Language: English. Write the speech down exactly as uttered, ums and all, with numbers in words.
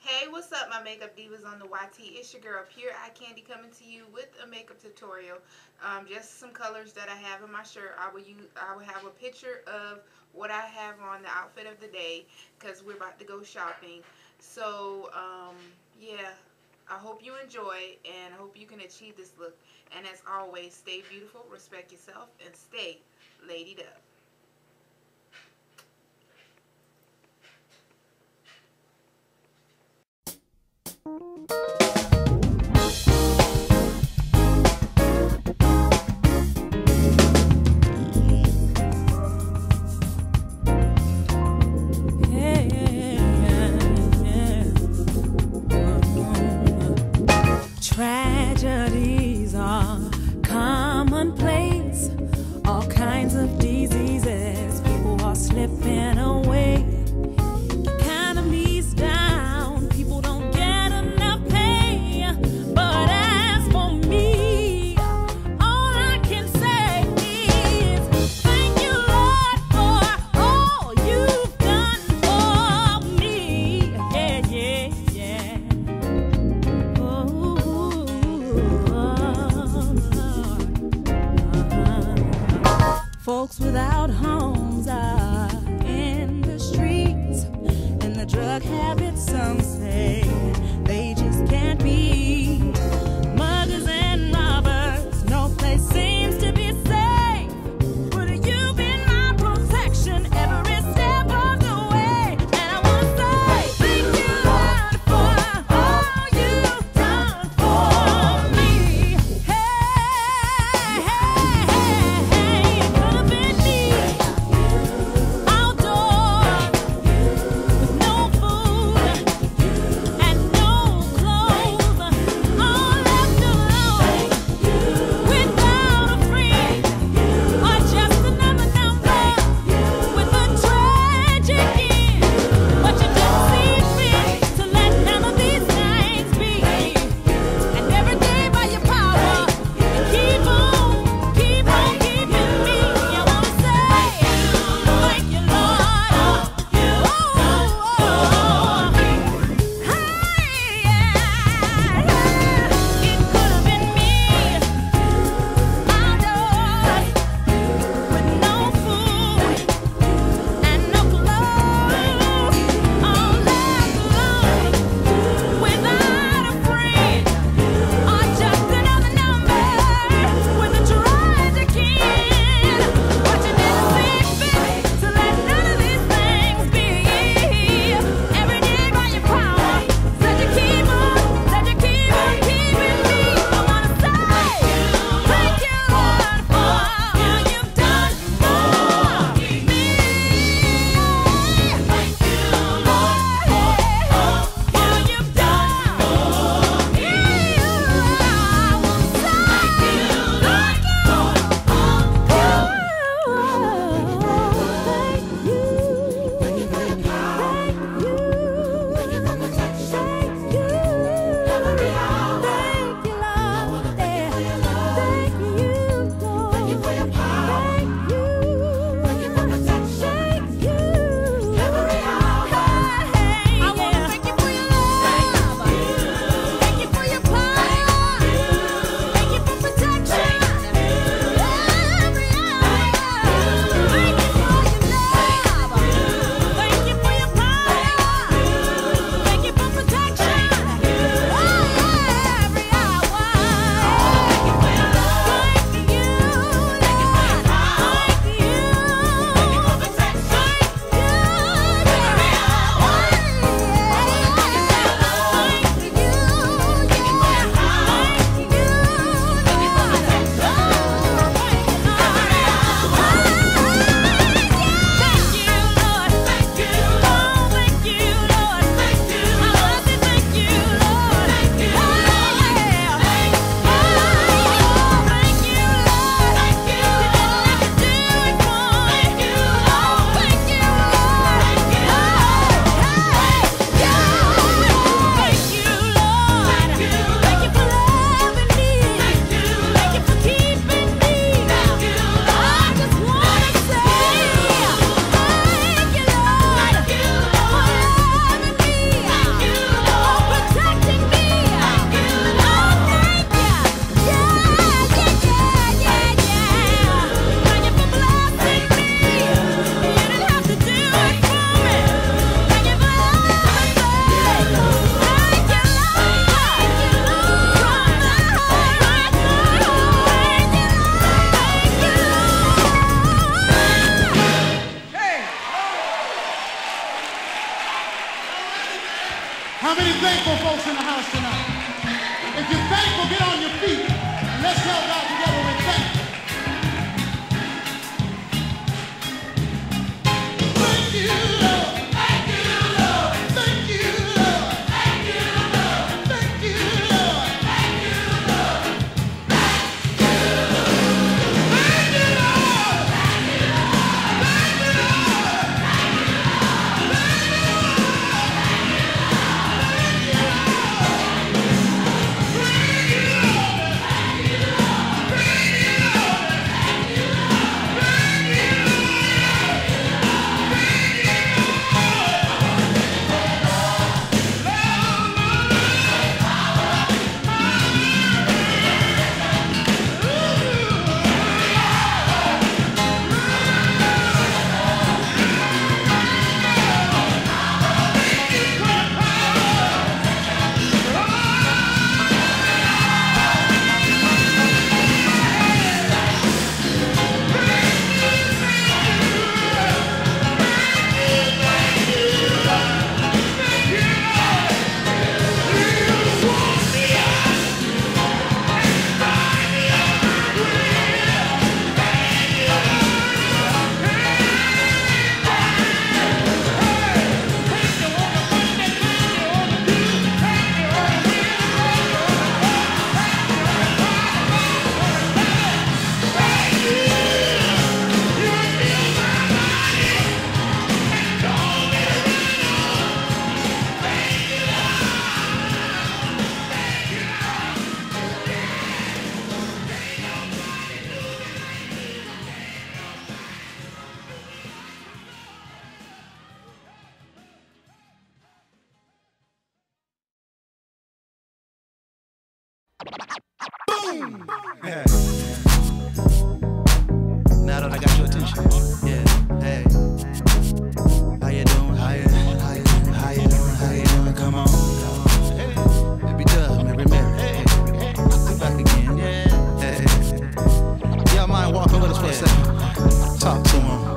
Hey, what's up, my makeup divas on the Y T? It's your girl, Pure Eye Candy, coming to you with a makeup tutorial. Um, just some colors that I have in my shirt. I will use. I will have a picture of what I have on, the outfit of the day, because we're about to go shopping. So, um, yeah, I hope you enjoy, and I hope you can achieve this look. And as always, stay beautiful, respect yourself, and stay ladied up. Tragedies are commonplace. All kinds of diseases. People are slipping away. Economy's down. People don't get enough pay. But as for me, all I can say is thank you, Lord, for all you've done for me. Yeah, yeah, yeah. Folks without homes are in the streets, and the drug habits, some say they just can't be. Muggers and robbers, no place seems to be safe. But you've been my protection every step of the way. And I want to say thank you, Lord, for all you've done for me. Hey, hey, hey, hey, it could have been me. Outdoors with no food and no clothes. All Now that I got your attention, yeah, hey. How you doing? How you, how you, how you doing? How you doing? Come on. Hey, baby Dub, Mary Mary. Hey, come back again. Yeah, hey. Y'all mind walking with us for a second? Talk to him.